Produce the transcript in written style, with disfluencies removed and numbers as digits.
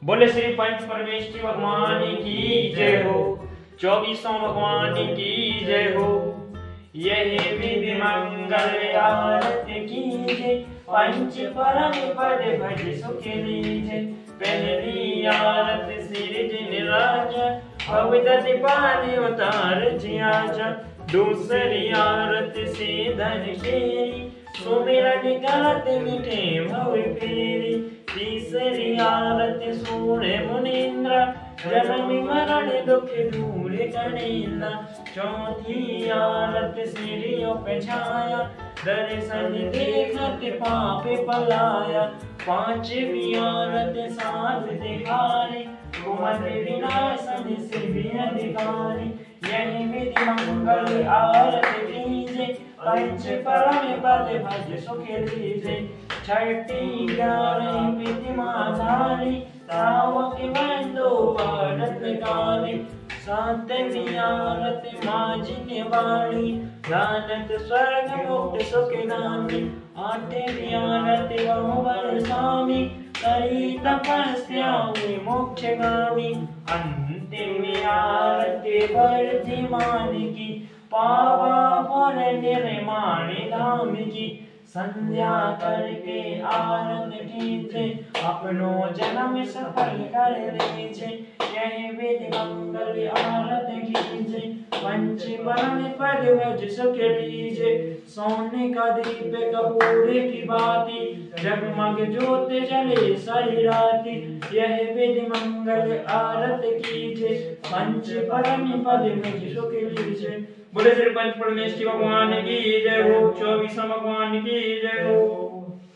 बोले श्री पंच परमेष्ठी भगवान की जय हो। 24वां भगवान की जय हो। यही विधि मंगल आरती कीजे, पंच परम पद भज सुख लीजे। पहली आरती श्री जिन राजा, भवदति पानी उतार जियाजा। दूसरी आरती से धन केरी, सुमिरन करत मिटे भव फेरी। तीसरी आरती सूर्य मुनीन्द्र, जन्म मरण दुख दूर करेंद्र। चौथी आरती सीढ़ियों पे छाया, दर्शन देखत पाप पलाया। पांचवी आरती साथ दिखारी, कुमत विनाशन सिद्धि अधिकारी। यही विधि मंगल आरती कीजे, पंच परम पद भज सुख लीजे। छठी 11 विधि माधारी, श्रावक बंदो भारतकारी। 7वीं आरती माँ जिन वाणी, जानत स्वर्ग मुक्त सुख नामी। 8वीं आरती बहुबर स्वामी, करी तपस्या मोक्षगामी। अंतिम आरती वर्धिमान की, पावा पुर निर्माण धाम की। संध्या करके आनंद कीजे, अपनो जन्म सफल कर लीजे। यही विधि मंगल आरती कीजे, पंच परम पद भज सुख लीजे। सोने का दीप कपूर की बाती, जगमग ज्योत जले सारी राती। यह विधि मंगल आरती कीजे, पंच परम पद भज सुख लीजे। बोले श्री पंच परमेष्ठी भगवान की जय हो। 24वां भगवान की जय हो।